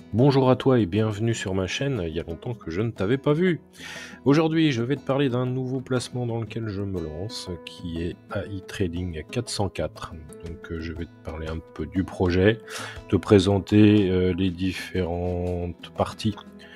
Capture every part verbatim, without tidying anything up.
Bonjour à toi et bienvenue sur ma chaîne, il y a longtemps que je ne t'avais pas vu. Aujourd'hui, je vais te parler d'un nouveau placement dans lequel je me lance, qui est A I Trading quatre cent quatre. Donc euh, je vais te parler un peu du projet, te présenter euh, les différentes parties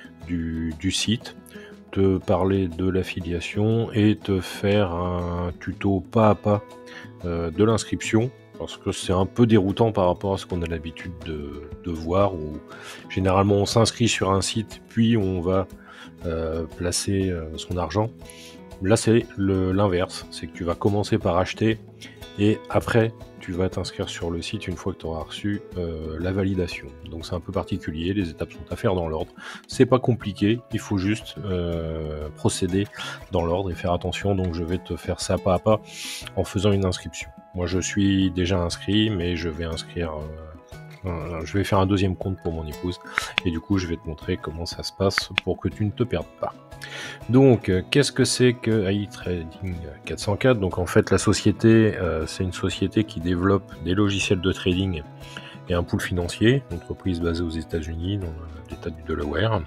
du, du site, te parler de l'affiliation et te faire un tuto pas à pas euh, de l'inscription, parce que c'est un peu déroutant par rapport à ce qu'on a l'habitude de, de voir, où généralement on s'inscrit sur un site, puis on va euh, placer euh, son argent. Là, c'est le- l'inverse, c'est que tu vas commencer par acheter, et après, tu vas t'inscrire sur le site une fois que tu auras reçu euh, la validation. Donc c'est un peu particulier, les étapes sont à faire dans l'ordre. C'est pas compliqué, il faut juste euh, procéder dans l'ordre et faire attention. Donc je vais te faire ça pas à pas en faisant une inscription. Moi je suis déjà inscrit, mais je vais inscrire... euh, un- je vais faire un deuxième compte pour mon épouse, et du coup je vais te montrer comment ça se passe pour que tu ne te perdes pas. Donc, euh, qu'est-ce que c'est que A I Trading quatre cent quatre? Donc, en fait, la société, euh, c'est une société qui développe des logiciels de trading et un pool financier, une entreprise basée aux États-Unis, dans l'État du Delaware.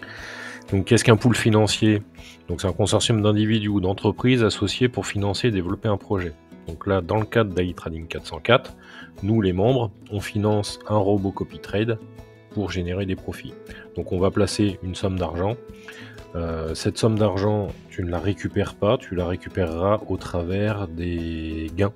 Donc, qu'est-ce qu'un pool financier? Donc, c'est un consortium d'individus ou d'entreprises associés pour financer et développer un projet. Donc là, dans le cadre d'A I Trading quatre cent quatre, nous, les membres, on finance un robot copy trade pour générer des profits. Donc, on va placer une somme d'argent. Euh, cette somme d'argent, tu ne la récupères pas, tu la récupéreras au travers des gains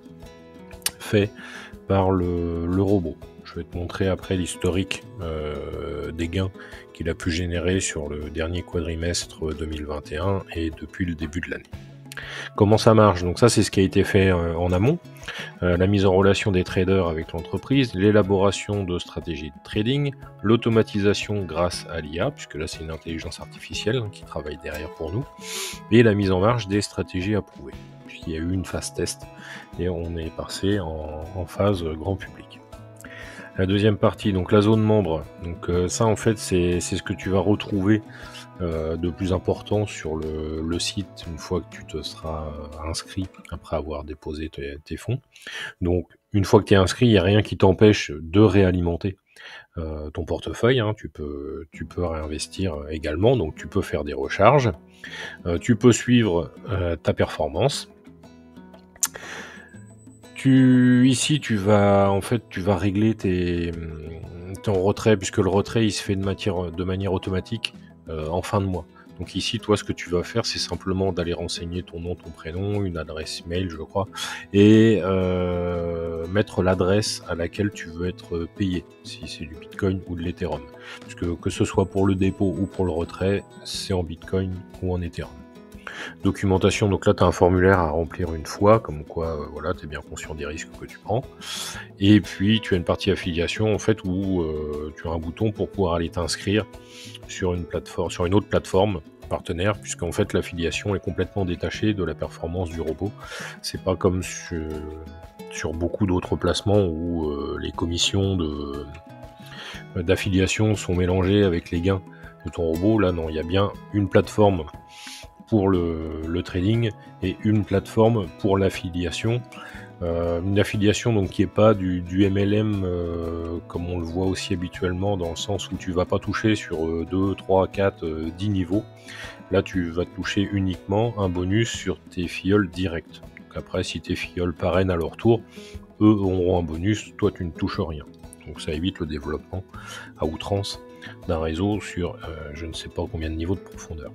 faits par le, le robot. Je vais te montrer après l'historique euh, des gains qu'il a pu générer sur le dernier quadrimestre deux mille vingt et un et depuis le début de l'année. Comment ça marche? Donc ça, c'est ce qui a été fait euh, en amont. Euh, la mise en relation des traders avec l'entreprise, l'élaboration de stratégies de trading, l'automatisation grâce à l'I A, puisque là c'est une intelligence artificielle hein, qui travaille derrière pour nous, et la mise en marche des stratégies approuvées. Puisqu'il y a eu une phase test et on est passé en, en phase grand public. La deuxième partie, donc la zone membre, donc euh, ça en fait c'est ce que tu vas retrouver euh, de plus important sur le, le site une fois que tu te seras inscrit après avoir déposé tes, tes fonds. Donc, une fois que tu es inscrit, il n'y a rien qui t'empêche de réalimenter euh, ton portefeuille. Hein. Tu peux, tu peux réinvestir également, donc tu peux faire des recharges. Euh, tu peux suivre euh, ta performance. Tu, ici, tu vas, en fait, tu vas régler tes, ton retrait, puisque le retrait, il se fait de, matière, de manière automatique euh, en fin de mois. Donc ici, toi, ce que tu vas faire, c'est simplement d'aller renseigner ton nom, ton prénom, une adresse mail, je crois, et euh, mettre l'adresse à laquelle tu veux être payé, si c'est du Bitcoin ou de l'Ethereum. Puisque que ce soit pour le dépôt ou pour le retrait, c'est en Bitcoin ou en Ethereum. Documentation, donc là tu as un formulaire à remplir une fois, comme quoi euh, voilà, tu es bien conscient des risques que tu prends. Et puis tu as une partie affiliation en fait où euh, tu as un bouton pour pouvoir aller t'inscrire sur une plateforme, sur une autre plateforme partenaire, puisqu'en fait l'affiliation est complètement détachée de la performance du robot. C'est pas comme sur, sur beaucoup d'autres placements où euh, les commissions de d'affiliation sont mélangées avec les gains de ton robot. Là non, il y a bien une plateforme pour le, le trading et une plateforme pour l'affiliation. Euh, une affiliation donc qui n'est pas du, du M L M euh, comme on le voit aussi habituellement, dans le sens où tu vas pas toucher sur deux, trois, quatre, dix niveaux. Là tu vas toucher uniquement un bonus sur tes filleuls directs. Donc après, si tes filleuls parrainent à leur tour, eux auront un bonus, toi tu ne touches rien. Donc ça évite le développement à outrance d'un réseau sur euh, je ne sais pas combien de niveaux de profondeur.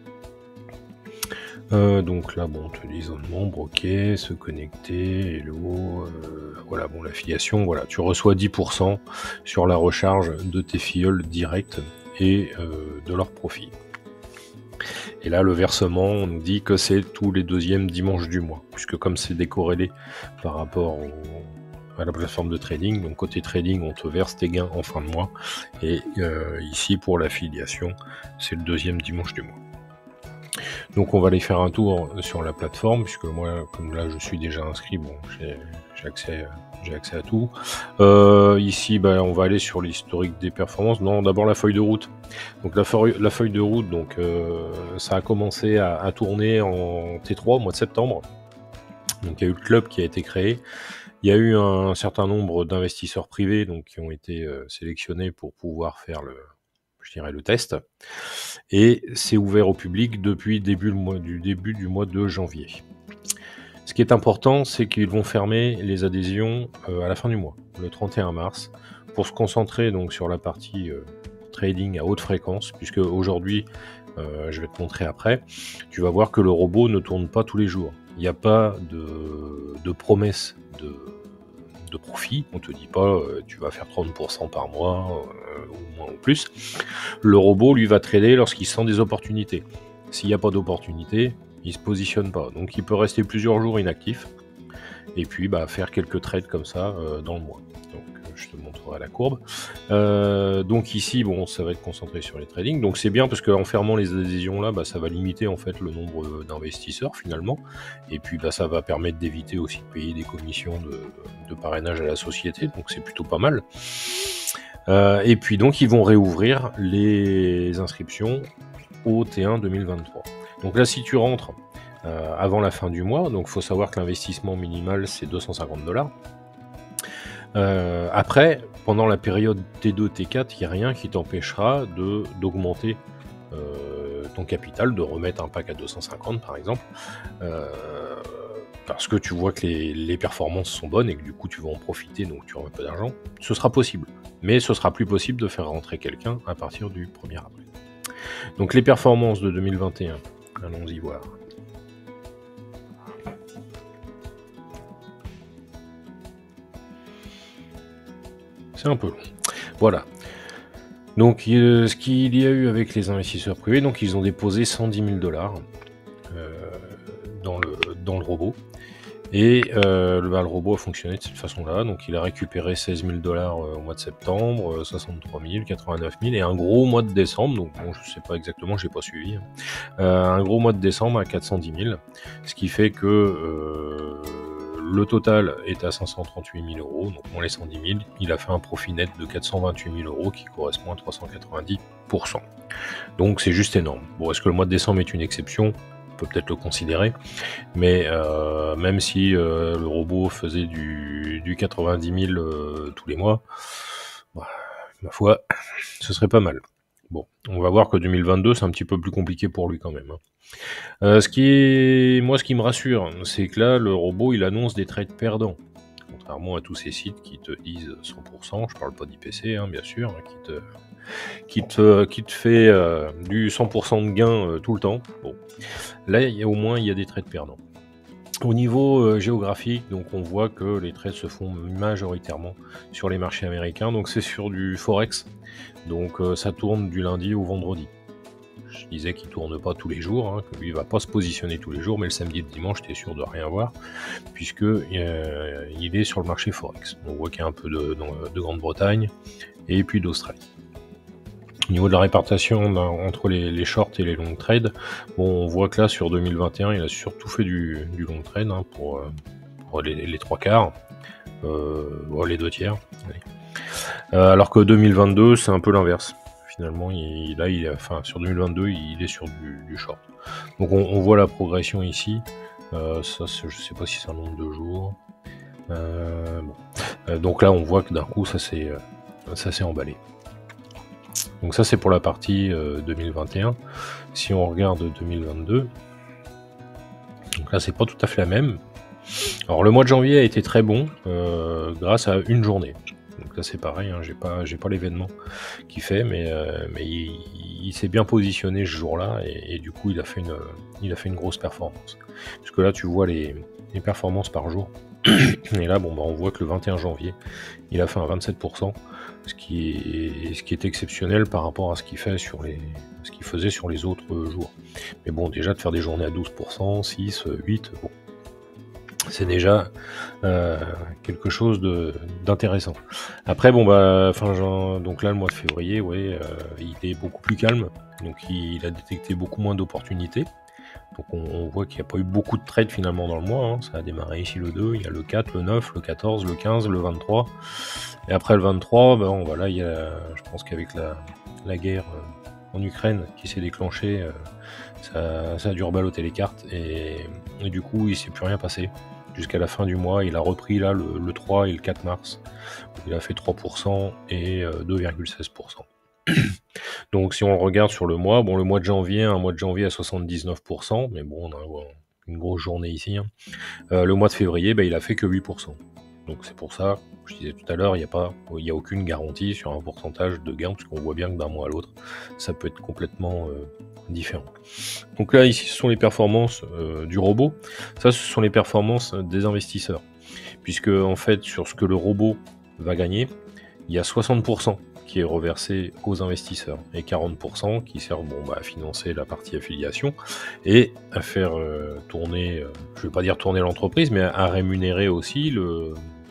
Euh, donc là, bon, on te dit zone membre, ok, se connecter, hello, euh, voilà, bon, l'affiliation, voilà, tu reçois dix pour cent sur la recharge de tes filleuls directs et euh, de leur profit. Et là, le versement, on nous dit que c'est tous les deuxièmes dimanches du mois, puisque comme c'est décorrélé par rapport au, à la plateforme de trading, donc côté trading, on te verse tes gains en fin de mois, et euh, ici, pour l'affiliation, c'est le deuxième dimanche du mois. Donc on va aller faire un tour sur la plateforme, puisque moi, comme là je suis déjà inscrit, bon, j'ai accès, j'ai accès à tout. Euh, ici, bah, on va aller sur l'historique des performances. Non, d'abord la feuille de route. Donc la feuille, la feuille de route, donc euh, ça a commencé à, à tourner en T trois au mois de septembre. Donc il y a eu le club qui a été créé. Il y a eu un, un certain nombre d'investisseurs privés donc, qui ont été euh, sélectionnés pour pouvoir faire le, je dirais le test, et c'est ouvert au public depuis début, le mois, du début du mois de janvier. Ce qui est important, c'est qu'ils vont fermer les adhésions euh, à la fin du mois, le trente et un mars, pour se concentrer donc sur la partie euh, trading à haute fréquence, puisque aujourd'hui, euh, je vais te montrer après, tu vas voir que le robot ne tourne pas tous les jours. Il n'y a pas de, de promesse de, de profit, on ne te dit pas euh, tu vas faire trente pour cent par mois, euh, ou moins ou plus. Le robot, lui, va trader lorsqu'il sent des opportunités. S'il n'y a pas d'opportunité, il se positionne pas. Donc il peut rester plusieurs jours inactif, et puis bah, faire quelques trades comme ça euh, dans le mois. Donc euh, je te montrerai la courbe. Euh, donc ici, bon, ça va être concentré sur les trading. Donc c'est bien parce qu'en fermant les adhésions là, bah, ça va limiter en fait le nombre d'investisseurs finalement. Et puis bah, ça va permettre d'éviter aussi de payer des commissions de, de parrainage à la société. Donc c'est plutôt pas mal. Euh, et puis donc ils vont réouvrir les inscriptions au T un deux mille vingt-trois. Donc là, si tu rentres euh, avant la fin du mois, donc il faut savoir que l'investissement minimal c'est deux cent cinquante dollars. Euh, après, pendant la période T deux T quatre, il n'y a rien qui t'empêchera de d'augmenter euh, ton capital, de remettre un pack à deux cent cinquante par exemple, euh, parce que tu vois que les, les performances sont bonnes et que du coup tu vas en profiter, donc tu auras un peu d'argent. Ce sera possible, mais ce sera plus possible de faire rentrer quelqu'un à partir du premier avril. Donc les performances de deux mille vingt et un, allons-y voir. C'est un peu long. Voilà. Donc euh, ce qu'il y a eu avec les investisseurs privés, donc ils ont déposé cent dix mille dollars euh, dans, le, dans le robot. Et euh, le, bah, le robot a fonctionné de cette façon-là. Donc il a récupéré seize mille dollars euh, au mois de septembre, euh, soixante-trois mille, quatre-vingt-neuf mille, et un gros mois de décembre. Donc bon, je sais pas exactement, j'ai pas suivi. Hein, euh, un gros mois de décembre à quatre cent dix mille, ce qui fait que euh, le total est à cinq cent trente-huit mille euros. Donc moins les cent dix mille, il a fait un profit net de quatre cent vingt-huit mille euros, qui correspond à trois cent quatre-vingt-dix pour cent. Donc c'est juste énorme. Bon, est-ce que le mois de décembre est une exception ? On peut peut-être le considérer, mais euh, même si euh, le robot faisait du, du quatre-vingt-dix mille euh, tous les mois, bah, ma foi, ce serait pas mal. Bon, on va voir que deux mille vingt-deux, c'est un petit peu plus compliqué pour lui quand même. Hein. Euh, ce qui est, moi, ce qui me rassure, c'est que là, le robot, il annonce des trades perdants. Contrairement à tous ces sites qui te disent cent pour cent, je parle pas d'I P C, hein, bien sûr, hein, qui te... Qui te, qui te fait euh, du cent pour cent de gain euh, tout le temps. Bon. Là, y a, au moins, il y a des trades perdants. Au niveau euh, géographique, donc on voit que les trades se font majoritairement sur les marchés américains. Donc c'est sur du Forex. Donc euh, ça tourne du lundi au vendredi. Je disais qu'il ne tourne pas tous les jours, hein, que lui, il ne va pas se positionner tous les jours, mais le samedi et le dimanche, tu es sûr de rien voir, puisque euh, il est sur le marché Forex. On voit qu'il y a un peu de, de, de Grande-Bretagne et puis d'Australie. Au niveau de la répartition entre les, les shorts et les long trades, bon, on voit que là sur deux mille vingt et un, il a surtout fait du, du long trade hein, pour, pour les, les trois quarts, euh, bon, les deux tiers. Euh, alors que deux mille vingt-deux, c'est un peu l'inverse. Finalement, il, là, il, enfin, sur deux mille vingt-deux, il est sur du, du short. Donc on, on voit la progression ici. Euh, ça, je ne sais pas si c'est un nombre de jours. Euh, bon. euh, donc là, on voit que d'un coup, ça s'est ça s'est emballé. Donc ça c'est pour la partie euh, deux mille vingt et un. Si on regarde deux mille vingt-deux, donc là c'est pas tout à fait la même. Alors le mois de janvier a été très bon euh, grâce à une journée. Donc là c'est pareil, hein, j'ai pas j'ai pas l'événement qui fait, mais euh, mais il, il s'est bien positionné ce jour-là et, et du coup il a fait une il a fait une grosse performance. Parce que là tu vois les, les performances par jour. Et là bon bah on voit que le vingt et un janvier il a fait un vingt-sept pour cent. Ce qui, est, ce qui est exceptionnel par rapport à ce qu'il fait sur les, ce qu'il faisait sur les autres jours. Mais bon, déjà de faire des journées à douze pour cent, six, huit, bon, c'est déjà euh, quelque chose de, d'intéressant. Après, bon bah, enfin, genre, donc là le mois de février, ouais, euh, il est beaucoup plus calme, donc il, il a détecté beaucoup moins d'opportunités. Donc on, on voit qu'il n'y a pas eu beaucoup de trades finalement dans le mois, hein. Ça a démarré ici le deux, il y a le quatre, le neuf, le quatorze, le quinze, le vingt-trois, et après le vingt-trois, ben voilà, il y a, je pense qu'avec la, la guerre en Ukraine qui s'est déclenchée, ça, ça a dû reballoter les cartes, et, et du coup il ne s'est plus rien passé. Jusqu'à la fin du mois, il a repris là le, le trois et le quatre mars, il a fait trois pour cent et deux virgule seize pour cent. Donc si on regarde sur le mois, bon le mois de janvier, un mois de janvier à soixante-dix-neuf pour cent, mais bon on a une grosse journée ici. Hein. Euh, le mois de février, bah, il a fait que huit pour cent. Donc c'est pour ça, je disais tout à l'heure, il n'y a pas, il n'y a aucune garantie sur un pourcentage de gain, parce qu'on voit bien que d'un mois à l'autre, ça peut être complètement euh, différent. Donc là ici ce sont les performances euh, du robot, ça ce sont les performances des investisseurs. Puisque en fait sur ce que le robot va gagner, il y a soixante pour cent qui est reversé aux investisseurs et quarante pour cent qui sert bon, bah, à financer la partie affiliation et à faire euh, tourner, euh, je ne vais pas dire tourner l'entreprise, mais à rémunérer aussi le,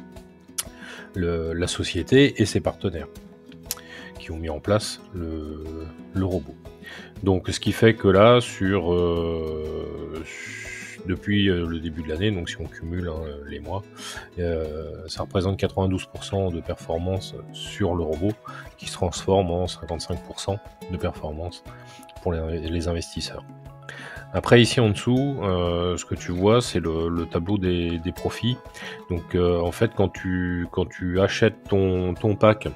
le, la société et ses partenaires qui ont mis en place le, le robot. Donc ce qui fait que là, sur, euh, depuis euh, le début de l'année, donc si on cumule hein, les mois, euh, ça représente quatre-vingt-douze pour cent de performance sur le robot qui se transforme en cinquante-cinq pour cent de performance pour les, les investisseurs. Après ici en dessous, euh, ce que tu vois c'est le, le tableau des, des profits. Donc euh, en fait quand tu, quand tu achètes ton, ton pack,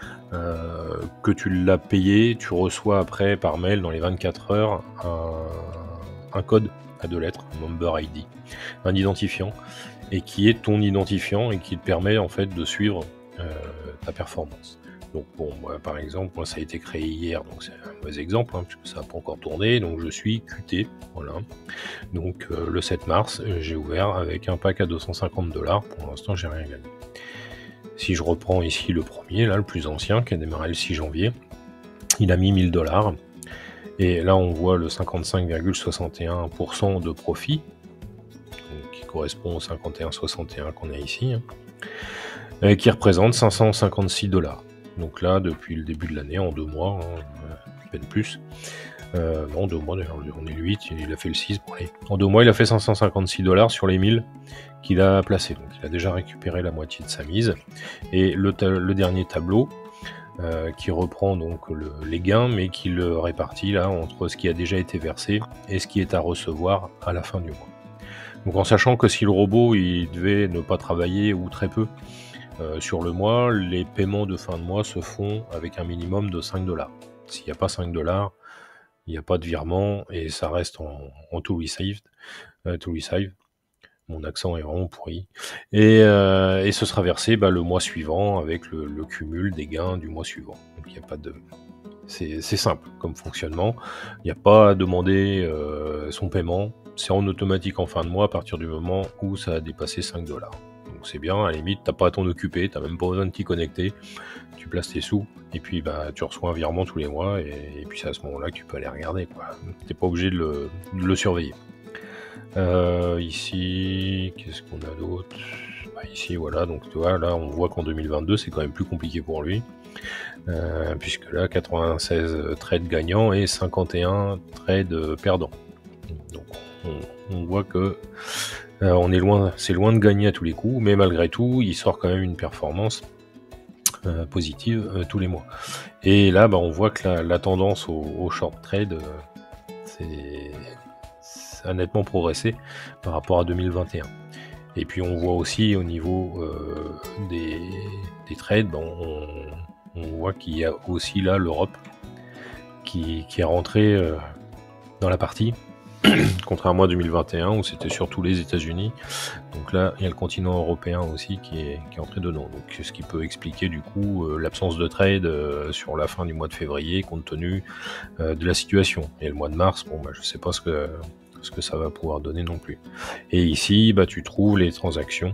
Euh, que tu l'as payé, tu reçois après par mail dans les vingt-quatre heures un, un code à deux lettres, un number I D, un identifiant, et qui est ton identifiant et qui te permet en fait de suivre euh, ta performance. Donc bon, moi, par exemple, moi ça a été créé hier, donc c'est un mauvais exemple, hein, puisque ça n'a pas encore tourné, donc je suis Q T, voilà. Donc euh, le sept mars, j'ai ouvert avec un pack à deux cent cinquante dollars, pour l'instant j'ai rien gagné. Si je reprends ici le premier, là, le plus ancien, qui a démarré le six janvier, il a mis mille dollars. Et là, on voit le cinquante-cinq virgule soixante et un pour cent de profit, donc, qui correspond au cinquante et un virgule soixante et un qu'on a ici, hein, et qui représente cinq cent cinquante-six dollars. Donc là, depuis le début de l'année, en deux mois, hein, à peine plus, euh, non, deux mois d'ailleurs, on est le huit, il a fait le six, bon, allez. En deux mois, il a fait cinq cent cinquante-six dollars sur les mille qu'il a placé. Donc il a déjà récupéré la moitié de sa mise. Et le, le dernier tableau euh, qui reprend donc le, les gains, mais qui le répartit là entre ce qui a déjà été versé et ce qui est à recevoir à la fin du mois. Donc en sachant que si le robot il devait ne pas travailler ou très peu euh, sur le mois, les paiements de fin de mois se font avec un minimum de cinq dollars. S'il n'y a pas cinq dollars, il n'y a pas de virement et ça reste en, en to receive. Euh, to receive. Mon accent est vraiment pourri. Et, euh, et ce sera versé bah, le mois suivant avec le, le cumul des gains du mois suivant. Donc il n'y a pas de. C'est simple comme fonctionnement. Il n'y a pas à demander euh, son paiement. C'est en automatique en fin de mois à partir du moment où ça a dépassé cinq dollars. Donc c'est bien, à la limite, t'as pas à t'en occuper, t'as même pas besoin de t'y connecter. Tu places tes sous et puis bah tu reçois un virement tous les mois et, et puis c'est à ce moment-là que tu peux aller regarder. T'es pas obligé de le, de le surveiller. Euh, ici, qu'est-ce qu'on a d'autre? Bah, ici, voilà, donc tu vois, là, on voit qu'en deux mille vingt-deux, c'est quand même plus compliqué pour lui, euh, puisque là, quatre-vingt-seize trades gagnants et cinquante et un trades perdants. Donc, on, on voit que euh, on est loin, c'est loin de gagner à tous les coups, mais malgré tout, il sort quand même une performance euh, positive euh, tous les mois. Et là, bah, on voit que la, la tendance au, au short trade, euh, c'est a nettement progressé par rapport à deux mille vingt et un. Et puis on voit aussi au niveau euh, des, des trades, bon, on, on voit qu'il y a aussi là l'Europe qui, qui est rentrée euh, dans la partie, contrairement à deux mille vingt et un où c'était surtout les États-Unis. Donc là, il y a le continent européen aussi qui est, qui est entré dedans. Donc ce qui peut expliquer du coup euh, l'absence de trade euh, sur la fin du mois de février compte tenu euh, de la situation. Et le mois de mars, bon, bah, je sais pas ce que ce que ça va pouvoir donner non plus. Et ici, bah, tu trouves les transactions.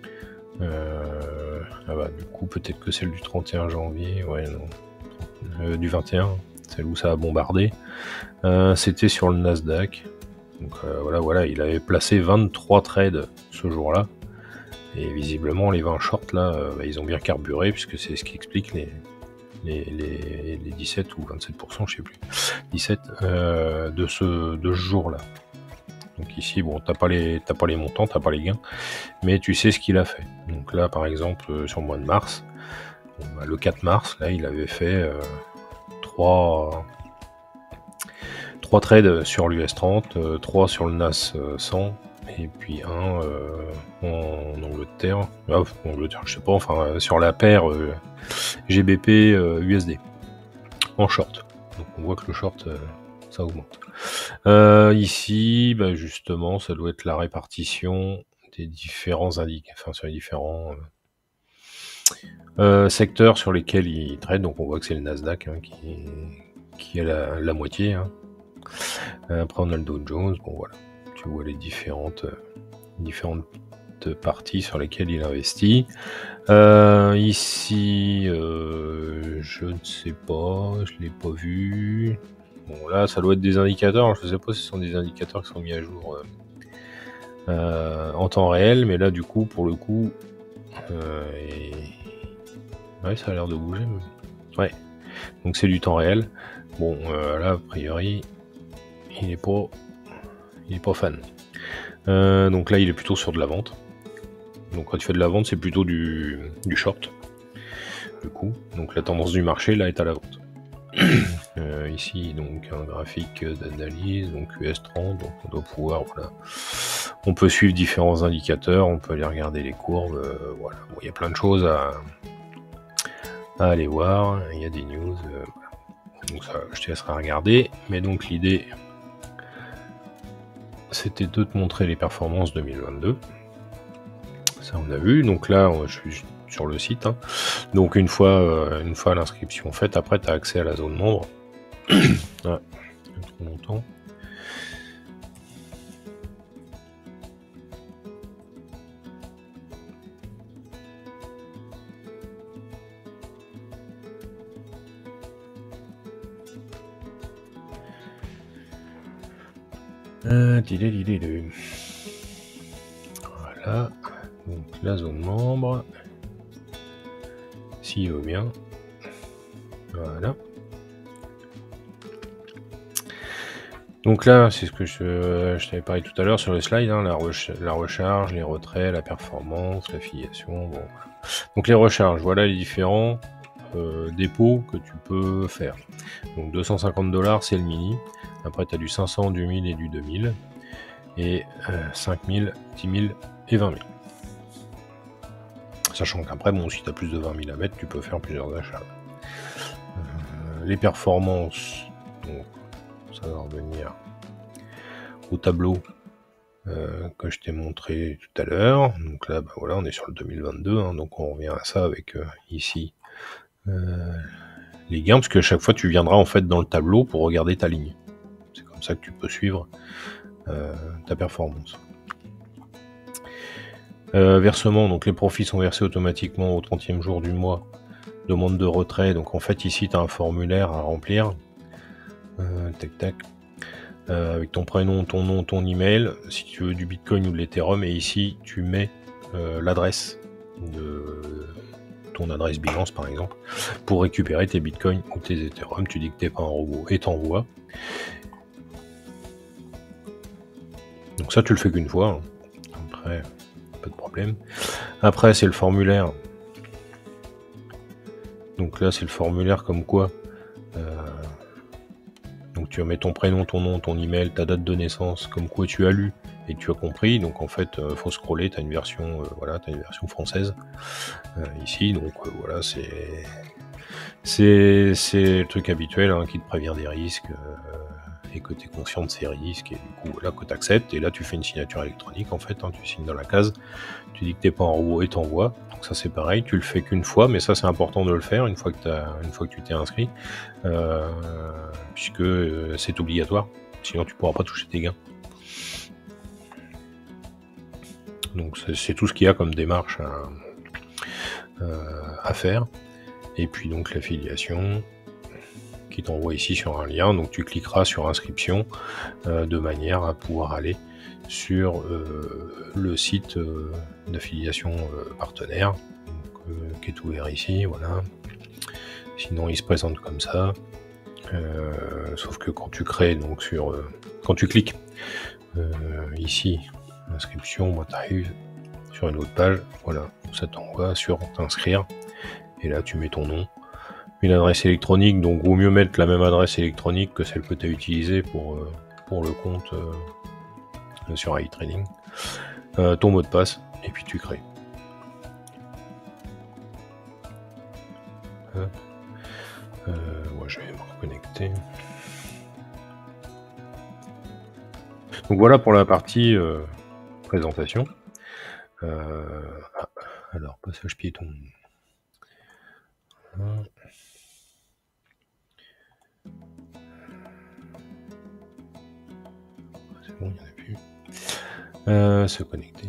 Euh, ah bah, du coup, peut-être que celle du trente et un janvier, ouais, non. Euh, du vingt et un, celle où ça a bombardé. Euh, C'était sur le Nasdaq. Donc euh, voilà, voilà, il avait placé vingt-trois trades ce jour-là. Et visiblement, les vingt shorts, là, euh, bah, ils ont bien carburé, puisque c'est ce qui explique les, les, les, les dix-sept ou vingt-sept pour cent, je sais plus, dix-sept euh, de ce, de ce jour-là. Donc ici, bon, t'as pas les, t'as pas les montants, t'as pas les gains, mais tu sais ce qu'il a fait. Donc là, par exemple, sur le mois de mars, bon, bah, le quatre mars, là, il avait fait euh, trois, trois trades sur l'U S trente, euh, trois sur le Nas cent, et puis un euh, en Angleterre, ah, en Angleterre, je sais pas, enfin, sur la paire euh, G B P euh, U S D. en short. Donc on voit que le short, euh, ça augmente. Euh, ici, bah, justement, ça doit être la répartition des différents indicateurs, enfin sur les différents euh, euh, secteurs sur lesquels il trade. Donc on voit que c'est le Nasdaq hein, qui, qui est la, la moitié. Hein. Après on a le Dow Jones. Bon voilà, tu vois les différentes, euh, différentes parties sur lesquelles il investit. Euh, ici, euh, je ne sais pas, je l'ai pas vu. Bon là, ça doit être des indicateurs. Je ne sais pas si ce sont des indicateurs qui sont mis à jour euh, euh, en temps réel, mais là du coup, pour le coup, euh, et... ouais, ça a l'air de bouger. Mais... ouais, donc c'est du temps réel. Bon, euh, là a priori, il est pas, il est pas fan. Euh, donc là, il est plutôt sur de la vente. Donc quand tu fais de la vente, c'est plutôt du, du short. Du coup, donc la tendance du marché là est à la vente. euh, ici, donc un graphique d'analyse, donc U S trente, donc on doit pouvoir, voilà, on peut suivre différents indicateurs, on peut aller regarder les courbes, euh, voilà. Bon, il y a plein de choses à, à aller voir. Il y a des news, euh, voilà. Donc ça, je te laisserai regarder. Mais donc l'idée, c'était de te montrer les performances deux mille vingt-deux. Ça on a vu, donc là je suis sur le site, hein. Donc une fois, euh, une fois l'inscription faite, après tu as accès à la zone membre. Ouais, trop longtemps. Euh, voilà, donc la zone membre, s'il veut bien, voilà. Donc là, c'est ce que je, je t'avais parlé tout à l'heure sur le slide, hein, la, recha la recharge, les retraits, la performance, l'affiliation. Bon. Donc les recharges, voilà les différents euh, dépôts que tu peux faire. Donc deux cent cinquante dollars, c'est le mini. Après, tu as du cinq cents, du mille et du deux mille. Et euh, cinq mille, dix mille et vingt mille. Sachant qu'après, bon, si tu as plus de vingt mille à mettre, tu peux faire plusieurs achats. Euh, les performances, donc, ça va revenir au tableau euh, que je t'ai montré tout à l'heure. Donc là, bah, voilà, on est sur le deux mille vingt-deux, hein, donc on revient à ça avec euh, ici euh, les gains, parce que chaque fois tu viendras en fait dans le tableau pour regarder ta ligne. C'est comme ça que tu peux suivre euh, ta performance. Euh, versement, donc les profits sont versés automatiquement au trentième jour du mois. Demande de retrait, donc en fait ici tu as un formulaire à remplir. Euh, tac tac. Euh, avec ton prénom, ton nom, ton email, si tu veux du Bitcoin ou de l'Ethereum, et ici tu mets euh, l'adresse de ton adresse Binance par exemple, pour récupérer tes Bitcoins ou tes Ethereum. Tu dis que t'es pas un robot et t'envoies. Donc ça tu le fais qu'une fois, hein. Après pas de problème. Après c'est le formulaire. Donc là c'est le formulaire comme quoi euh, donc tu mets ton prénom, ton nom, ton email, ta date de naissance, comme quoi tu as lu et tu as compris. Donc en fait, euh, faut scroller. Tu as une version, euh, voilà, t'as une version française euh, ici. Donc euh, voilà, c'est c'est c'est le truc habituel hein, qui te prévient des risques euh, et que tu es conscient de ces risques et du coup voilà que tu acceptes. Et là tu fais une signature électronique en fait. Hein, tu signes dans la case. Tu dis que t'es pas en robot et t'envoies. Donc ça c'est pareil. Tu le fais qu'une fois, mais ça c'est important de le faire une fois que t'as, une fois que tu t'es inscrit. Euh, puisque euh, c'est obligatoire, sinon tu pourras pas toucher tes gains. Donc c'est tout ce qu'il y a comme démarche à, euh, à faire. Et puis donc l'affiliation qui t'envoie ici sur un lien, donc tu cliqueras sur inscription euh, de manière à pouvoir aller sur euh, le site euh, d'affiliation euh, partenaire donc, euh, qui est ouvert ici, voilà. Sinon il se présente comme ça. Euh, sauf que quand tu crées donc sur euh, quand tu cliques euh, ici inscription, moi t'arrives sur une autre page, voilà, ça t'envoie sur t'inscrire et là tu mets ton nom, une adresse électronique, donc vaut mieux mettre la même adresse électronique que celle que tu as utilisée pour, euh, pour le compte euh, sur iTrading, euh, ton mot de passe et puis tu crées. Euh, euh, voilà. je vais me reconnecter. Donc voilà pour la partie euh, présentation. Euh, ah, alors, passage piéton. Hum. C'est bon, il n'y en a plus. Euh, se connecter.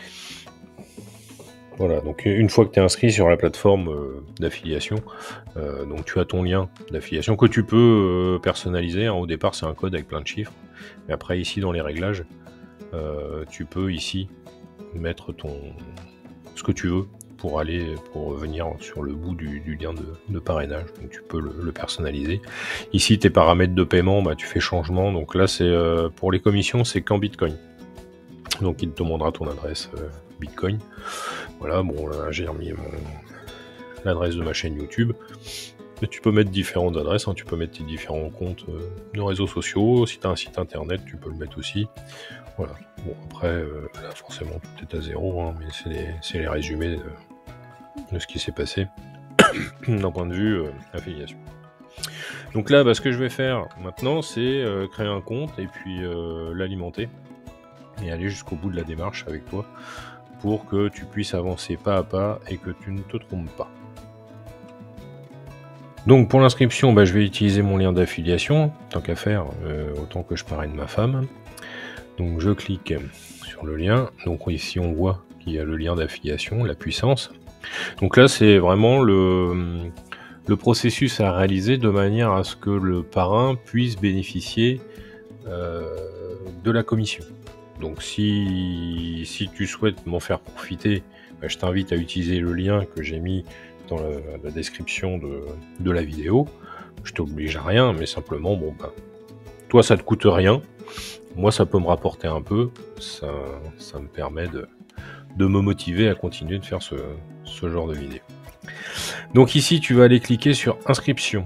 Voilà, donc une fois que tu es inscrit sur la plateforme euh, d'affiliation, euh, donc tu as ton lien d'affiliation que tu peux euh, personnaliser. Hein. Au départ, c'est un code avec plein de chiffres. Et après, ici, dans les réglages, euh, tu peux ici mettre ton ce que tu veux pour aller pour venir sur le bout du, du lien de, de parrainage. Donc tu peux le, le personnaliser. Ici, tes paramètres de paiement, bah, tu fais changement. Donc là, c'est euh, pour les commissions, c'est qu'en Bitcoin. Donc il te demandera ton adresse euh, Bitcoin. Voilà, bon là j'ai remis mon... l'adresse de ma chaîne YouTube. Et tu peux mettre différentes adresses, hein. Tu peux mettre tes différents comptes euh, de réseaux sociaux. Si tu as un site internet, tu peux le mettre aussi. Voilà. Bon après, euh, là forcément tout est à zéro, hein, mais c'est les, c'est les résumés de, de ce qui s'est passé d'un point de vue euh, affiliation. Donc là, bah, ce que je vais faire maintenant, c'est euh, créer un compte et puis euh, l'alimenter. Et aller jusqu'au bout de la démarche avec toi pour que tu puisses avancer pas à pas et que tu ne te trompes pas. Donc pour l'inscription, bah, je vais utiliser mon lien d'affiliation, tant qu'à faire, euh, autant que je parraine ma femme. Donc je clique sur le lien, donc ici on voit qu'il y a le lien d'affiliation, la puissance. Donc là c'est vraiment le, le processus à réaliser de manière à ce que le parrain puisse bénéficier euh, de la commission. Donc si, si tu souhaites m'en faire profiter, bah, je t'invite à utiliser le lien que j'ai mis dans la, la description de, de la vidéo. Je t'oblige à rien, mais simplement, bon, bah, toi ça te coûte rien, moi ça peut me rapporter un peu, ça, ça me permet de, de me motiver à continuer de faire ce, ce genre de vidéo. Donc ici tu vas aller cliquer sur inscription.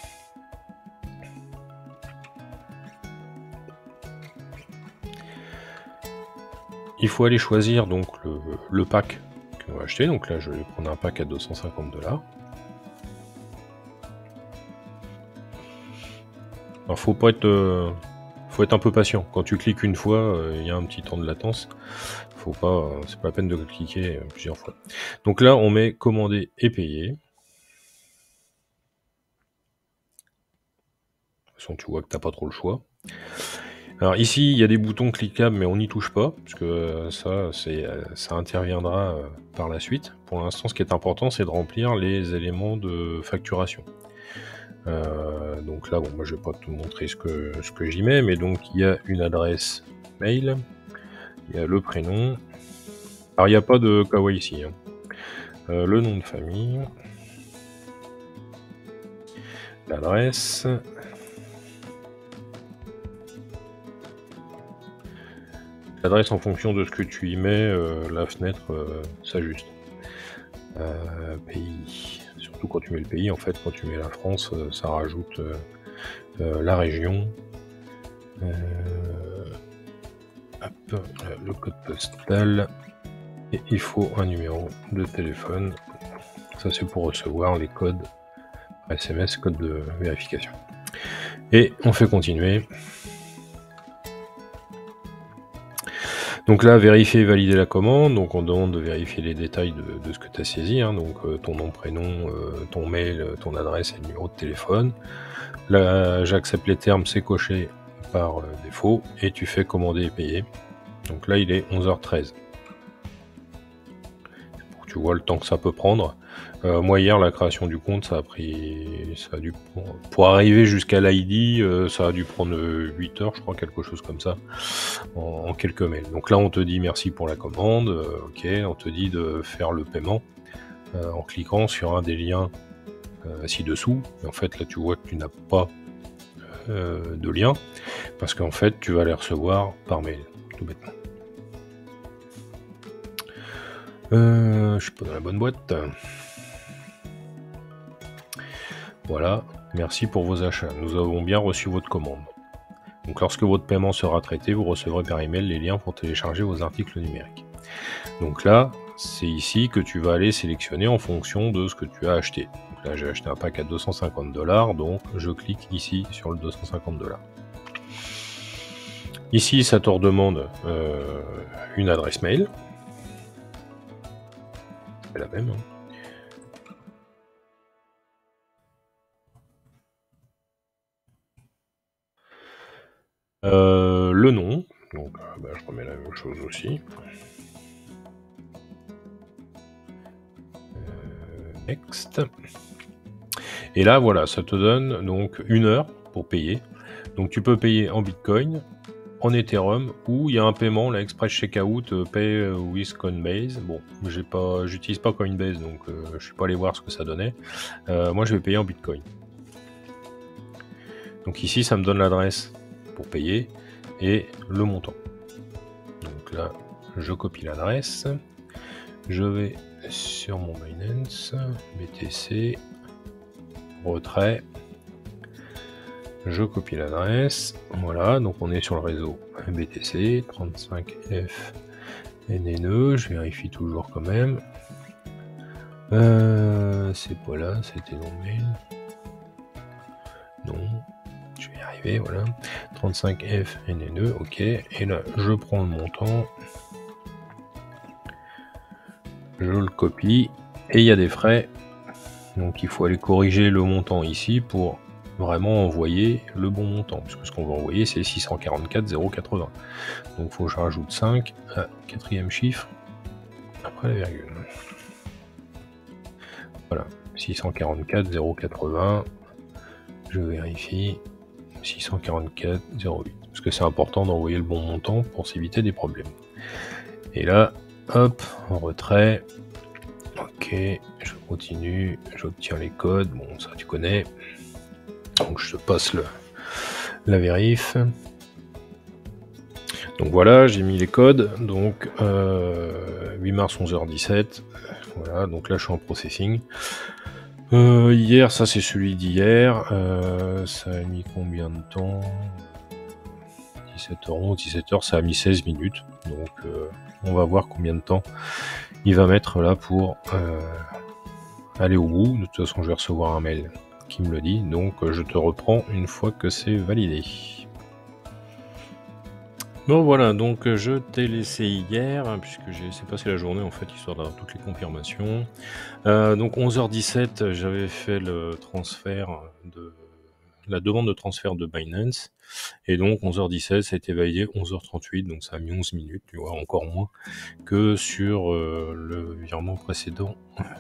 Il faut aller choisir donc le, le pack qu'on va acheter. Donc là, je vais prendre un pack à deux cent cinquante dollars. Alors, faut pas être, euh, faut être un peu patient. Quand tu cliques une fois, euh, il y a un petit temps de latence. Faut pas, euh, c'est pas la peine de cliquer euh, plusieurs fois. Donc là, on met commander et payer. De toute façon, tu vois que t'as pas trop le choix. Alors ici, il y a des boutons cliquables, mais on n'y touche pas, parce que euh, ça, c'est, euh, ça interviendra euh, par la suite. Pour l'instant, ce qui est important, c'est de remplir les éléments de facturation. Euh, donc là, bon, moi, je vais pas te montrer ce que, ce que j'y mets, mais donc il y a une adresse mail, il y a le prénom. Alors, il n'y a pas de K Y C, hein. Euh, le nom de famille, l'adresse. L'adresse en fonction de ce que tu y mets, euh, la fenêtre euh, s'ajuste. Euh, pays, surtout quand tu mets le pays, en fait, quand tu mets la France, euh, ça rajoute euh, euh, la région, euh, hop, le code postal, et il faut un numéro de téléphone. Ça, c'est pour recevoir les codes S M S, code de vérification. Et on fait continuer. Donc là, vérifier et valider la commande, donc on demande de vérifier les détails de, de ce que tu as saisi, hein, donc euh, ton nom, prénom, euh, ton mail, ton adresse et le numéro de téléphone. Là, j'accepte les termes, c'est coché par euh, défaut, et tu fais commander et payer. Donc là, il est onze heures treize. Pour que tu vois le temps que ça peut prendre. Euh, moi, hier, la création du compte, ça a pris... Ça a dû, pour, pour arriver jusqu'à l'I D, euh, ça a dû prendre huit heures, je crois, quelque chose comme ça, en, en quelques mails. Donc là, on te dit merci pour la commande, euh, ok, on te dit de faire le paiement euh, en cliquant sur un des liens euh, ci-dessous. En fait, là, tu vois que tu n'as pas euh, de lien, parce qu'en fait, tu vas les recevoir par mail, tout bêtement. Euh, je suis pas dans la bonne boîte. Voilà, merci pour vos achats. Nous avons bien reçu votre commande. Donc lorsque votre paiement sera traité, vous recevrez par email les liens pour télécharger vos articles numériques. Donc là, c'est ici que tu vas aller sélectionner en fonction de ce que tu as acheté. Donc là, j'ai acheté un pack à deux cent cinquante dollars, donc je clique ici sur le deux cent cinquante dollars. Ici, ça te redemande euh, une adresse mail. C'est la même. Hein. Euh, le nom, donc bah, je remets la même chose aussi. Euh, next. Et là, voilà, ça te donne donc une heure pour payer. Donc tu peux payer en Bitcoin, en Ethereum, ou il y a un paiement, la Express Checkout, euh, Pay with Coinbase. Bon, j'ai pas, j'utilise pas Coinbase, donc euh, je suis pas allé voir ce que ça donnait. Euh, moi, je vais payer en Bitcoin. Donc ici, ça me donne l'adresse pour payer et le montant. Donc là, je copie l'adresse. Je vais sur mon Binance, B T C, retrait. Je copie l'adresse. Voilà, donc on est sur le réseau B T C, trente-cinq F N N E. Je vérifie toujours quand même. Euh, c'est pas là, c'était dans le mail. Non. Je vais y arriver, voilà. trente-cinq F N N E, ok. Et là, je prends le montant. Je le copie. Et il y a des frais. Donc il faut aller corriger le montant ici pour vraiment envoyer le bon montant. Puisque ce qu'on va envoyer, c'est six cent quarante-quatre zéro quatre-vingts. Donc il faut que je rajoute cinq à quatrième chiffre. Après la virgule. Voilà. six cent quarante-quatre zéro quatre-vingts. Je vérifie. six cent quarante-quatre zéro huit, parce que c'est important d'envoyer le bon montant pour s'éviter des problèmes. Et là, hop, en retrait, ok, je continue, j'obtiens les codes, bon ça tu connais, donc je te passe le, la vérif. Donc voilà, j'ai mis les codes, donc euh, huit mars onze heures dix-sept, voilà, donc là je suis en processing. Euh, hier, ça c'est celui d'hier, euh, ça a mis combien de temps? dix-sept heures onze, dix-sept heures, ça a mis seize minutes, donc euh, on va voir combien de temps il va mettre là pour euh, aller au bout. De toute façon, je vais recevoir un mail qui me le dit, donc je te reprends une fois que c'est validé. Bon voilà, donc je t'ai laissé hier, hein, puisque j'ai laissé passer la journée en fait, histoire d'avoir toutes les confirmations. Euh, donc onze heures dix-sept, j'avais fait le transfert de la demande de transfert de Binance, et donc onze heures dix-sept, ça a été validé onze heures trente-huit, donc ça a mis onze minutes, tu vois, encore moins que sur euh, le virement précédent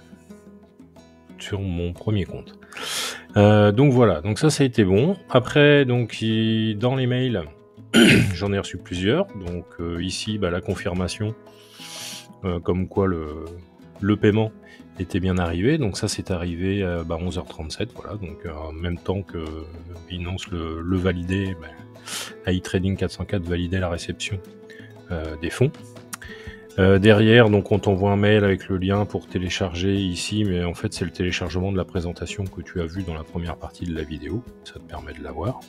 sur mon premier compte. Euh, donc voilà, donc ça, ça a été bon. Après, donc il, dans les mails, j'en ai reçu plusieurs, donc euh, ici, bah, la confirmation, euh, comme quoi le, le paiement était bien arrivé, donc ça c'est arrivé à bah, onze heures trente-sept, voilà, donc euh, en même temps que Binance le, le validait, bah, iTrading quatre cent quatre validait la réception euh, des fonds. Euh, derrière, donc on t'envoie un mail avec le lien pour télécharger ici, mais en fait c'est le téléchargement de la présentation que tu as vu dans la première partie de la vidéo, ça te permet de l'avoir.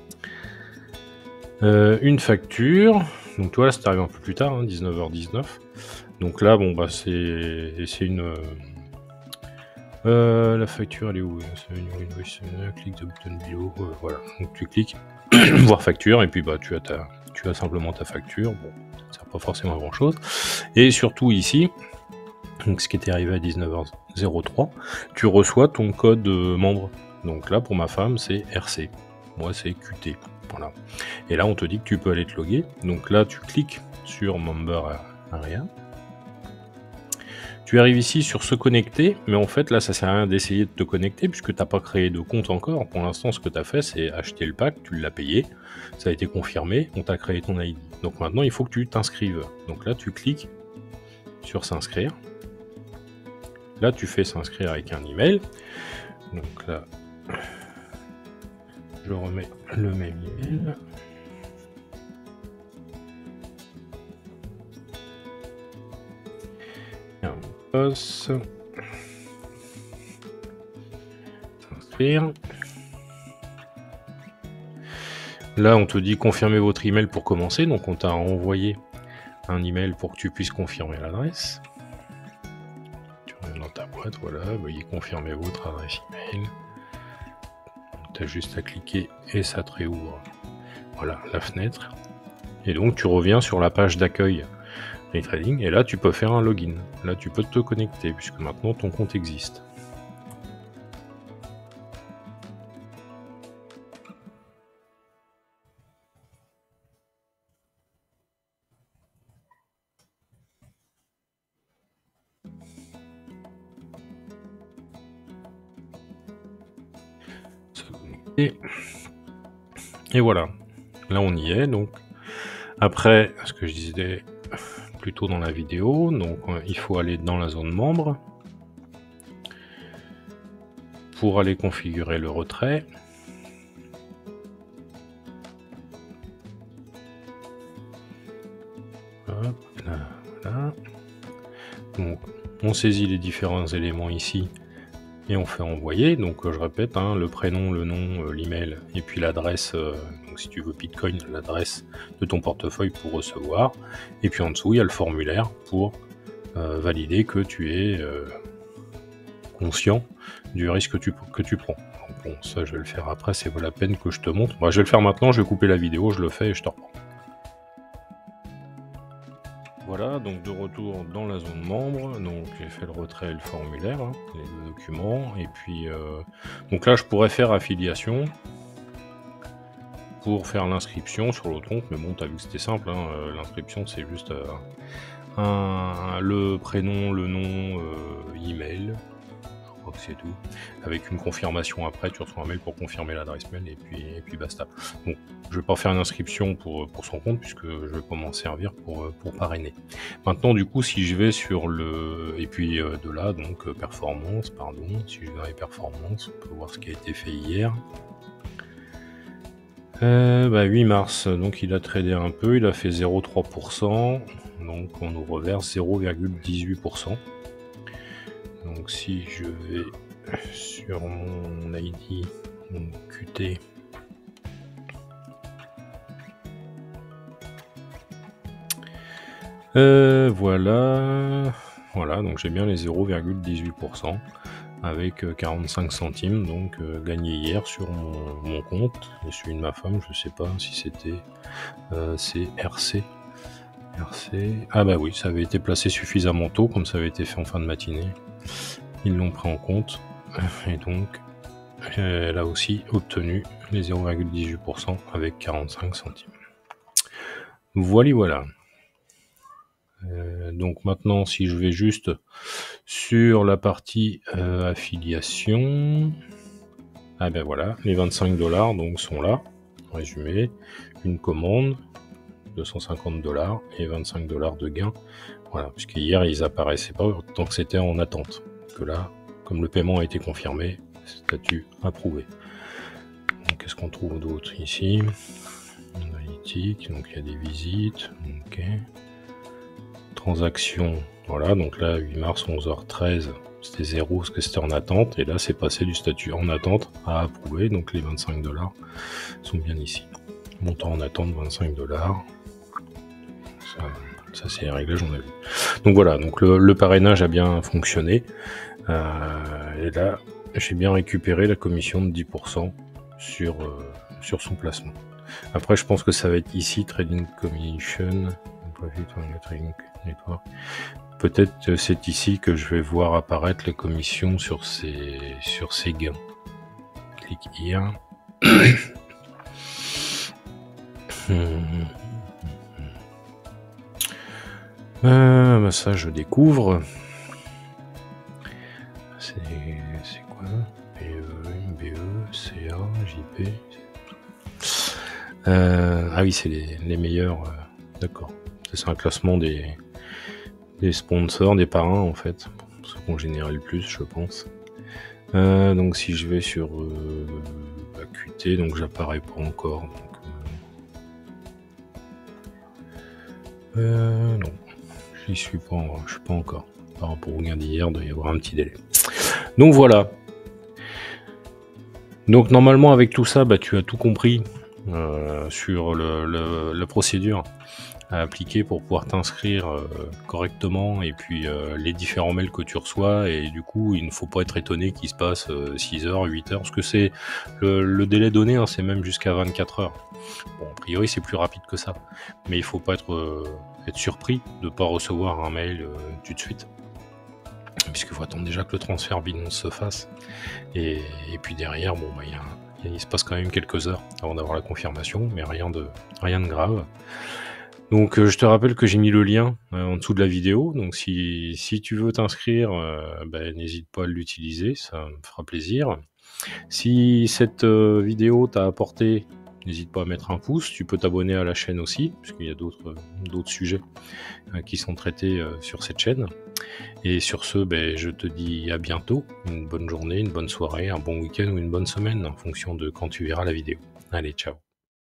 Euh, une facture, donc toi là c'est arrivé un peu plus tard, hein, dix-neuf heures dix-neuf, donc là bon bah c'est une... Euh, la facture elle est où? Clique de button below, euh, voilà, donc tu cliques, voir facture, et puis bah tu as, ta, tu as simplement ta facture, bon, ça sert pas forcément à grand chose, et surtout ici, donc ce qui était arrivé à dix-neuf heures trois, tu reçois ton code membre, donc là pour ma femme c'est R C, moi c'est Q T. Voilà. Et là, on te dit que tu peux aller te loguer. Donc là, tu cliques sur Member Area. Tu arrives ici sur se connecter, mais en fait, là, ça sert à rien d'essayer de te connecter puisque tu n'as pas créé de compte encore. Pour l'instant, ce que tu as fait, c'est acheter le pack, tu l'as payé, ça a été confirmé, on t'a créé ton I D. Donc maintenant, il faut que tu t'inscrives. Donc là, tu cliques sur s'inscrire. Là, tu fais s'inscrire avec un email. Donc là... je remets le même email. Un poste. S'inscrire. Là, on te dit confirmer votre email pour commencer. Donc, on t'a envoyé un email pour que tu puisses confirmer l'adresse. dans ta boîte, voilà, veuillez confirmer votre adresse email. Tu as juste à cliquer et ça te réouvre, voilà, la fenêtre. Et donc tu reviens sur la page d'accueil Trading et là tu peux faire un login. Là tu peux te connecter puisque maintenant ton compte existe. Et, et voilà, là on y est. Donc après, ce que je disais plus tôt dans la vidéo, donc il faut aller dans la zone membre pour aller configurer le retrait. Hop, là, là. Donc on saisit les différents éléments ici et on fait envoyer. Donc je répète, hein, le prénom, le nom, euh, l'email et puis l'adresse, euh, donc si tu veux Bitcoin, l'adresse de ton portefeuille pour recevoir. Et puis en dessous il y a le formulaire pour euh, valider que tu es euh, conscient du risque que tu, que tu prends. Donc bon, ça je vais le faire après, c'est pas la peine que je te montre. Moi je vais le faire maintenant, je vais couper la vidéo, je le fais et je te reprends. Voilà, donc de retour dans la zone membre, donc j'ai fait le retrait et le formulaire, hein, les deux documents, et puis euh, donc là je pourrais faire affiliation pour faire l'inscription sur l'autre compte, mais bon t'as vu que c'était simple, hein, euh, l'inscription c'est juste euh, un, le prénom, le nom, euh, email, je crois que c'est tout, avec une confirmation après, tu reçois un mail pour confirmer l'adresse mail et puis, et puis basta. Bon, je vais pas faire une inscription pour, pour son compte puisque je vais pas m'en servir pour, pour parrainer. Maintenant du coup si je vais sur le... et puis euh, de là donc euh, performance, pardon, si je vais dans les performances, on peut voir ce qui a été fait hier. Euh, bah, huit mars, donc il a tradé un peu, il a fait zéro virgule trois pour cent, donc on nous reverse zéro virgule dix-huit pour cent. Donc si je vais sur mon I D, mon Q T, euh, voilà, voilà, donc j'ai bien les zéro virgule dix-huit pour cent avec quarante-cinq centimes, donc euh, gagné hier sur mon, mon compte, et celui de ma femme, je sais pas si c'était euh, c'est R C. R C. Ah bah oui, ça avait été placé suffisamment tôt, comme ça avait été fait en fin de matinée. Ils l'ont pris en compte, et donc elle a aussi obtenu les zéro virgule dix-huit pour cent avec quarante-cinq centimes. Voilà, voilà. Euh, donc maintenant, si je vais juste sur la partie euh, affiliation, ah ben voilà, les vingt-cinq dollars donc sont là, résumé, une commande, deux cent cinquante dollars et vingt-cinq dollars de gain. Voilà, puisque hier ils apparaissaient pas tant que c'était en attente. Que là, comme le paiement a été confirmé, statut approuvé. Qu'est-ce qu'on trouve d'autre ici? Analytique, donc il y a des visites, ok. Transactions, voilà, donc là huit mars onze heures treize, c'était zéro parce que c'était en attente, et là c'est passé du statut en attente à approuvé, donc les vingt-cinq dollars sont bien ici. Montant en attente vingt-cinq dollars. Ça, ça c'est les réglages, on a vu. Donc voilà, donc le, le parrainage a bien fonctionné. Euh, et là, j'ai bien récupéré la commission de dix pour cent sur, euh, sur son placement. Après, je pense que ça va être ici, Trading Commission. Peut-être c'est ici que je vais voir apparaître les commissions sur ces, sur ces gains. Clique here. Euh, bah ça je découvre. C'est quoi? B E, B E, C A, J P. Euh, ah oui, c'est les, les meilleurs. Euh, D'accord. C'est un classement des, des sponsors, des parrains en fait. Ceux qu'on générait le plus, je pense. Euh, donc si je vais sur euh, bah, Q T, donc j'apparais pas encore. Donc, euh, euh, non. J'y suis pas, je suis pas encore. Par rapport au gain d'hier, il doit y avoir un petit délai. Donc voilà. Donc normalement avec tout ça, bah, tu as tout compris euh, sur le, le, la procédure à appliquer pour pouvoir t'inscrire euh, correctement et puis euh, les différents mails que tu reçois, et du coup il ne faut pas être étonné qu'il se passe euh, six heures, huit heures, parce que c'est le, le délai donné, hein, c'est même jusqu'à vingt-quatre heures. Bon, a priori c'est plus rapide que ça, mais il faut pas être, euh, être surpris de ne pas recevoir un mail euh, tout de suite, puisqu'il faut attendre déjà que le transfert Binance se fasse, et, et puis derrière, bon, bah, y a, y a, il se passe quand même quelques heures avant d'avoir la confirmation, mais rien de, rien de grave. Donc euh, je te rappelle que j'ai mis le lien euh, en dessous de la vidéo, donc si, si tu veux t'inscrire, euh, ben, n'hésite pas à l'utiliser, ça me fera plaisir. Si cette euh, vidéo t'a apporté, n'hésite pas à mettre un pouce, tu peux t'abonner à la chaîne aussi, parce qu'il y a d'autres euh, d'autres sujets euh, qui sont traités euh, sur cette chaîne. Et sur ce, ben, je te dis à bientôt, une bonne journée, une bonne soirée, un bon week-end ou une bonne semaine, en fonction de quand tu verras la vidéo. Allez, ciao.